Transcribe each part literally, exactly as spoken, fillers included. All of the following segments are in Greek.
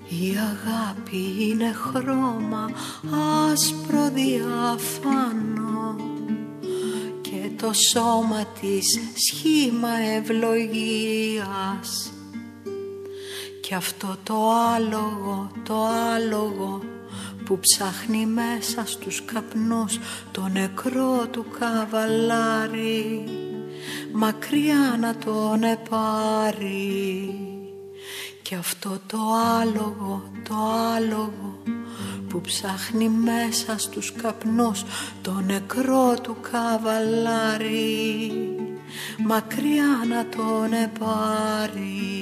Η αγάπη είναι χρώμα άσπρο διάφανο και το σώμα της σχήμα ευλογίας. Κι αυτό το άλογο, το άλογο που ψάχνει μέσα στους καπνούς το νεκρό του καβαλάρι, μακριά να τον επάρει. Κι αυτό το άλογο, το άλογο που ψάχνει μέσα στους καπνούς το νεκρό του καβαλάρι, μακριά να τον επάρει.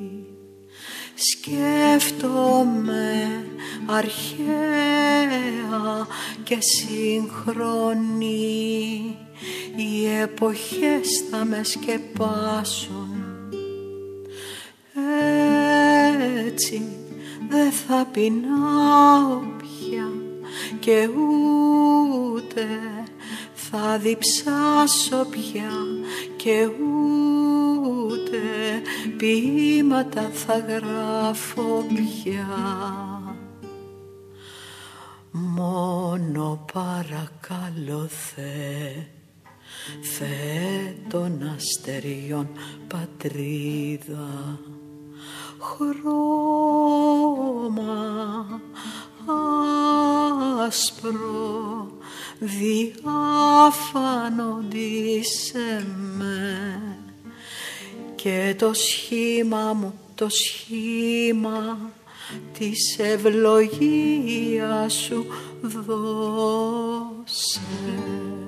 Σκέφτομαι αρχαία και σύγχρονη, οι εποχές θα με σκεπάσουν. Έτσι δεν θα πεινάω πια και ούτε θα διψάσω πια και ούτε ποίηματα θα γράφω πια. Μόνο παρακαλώ Θεέ, Θεέ των αστεριών πατρίδα, χρώμα άσπρο διάφανο ντύσε με και το σχήμα μου, το σχήμα της ευλογίας σου δώσε.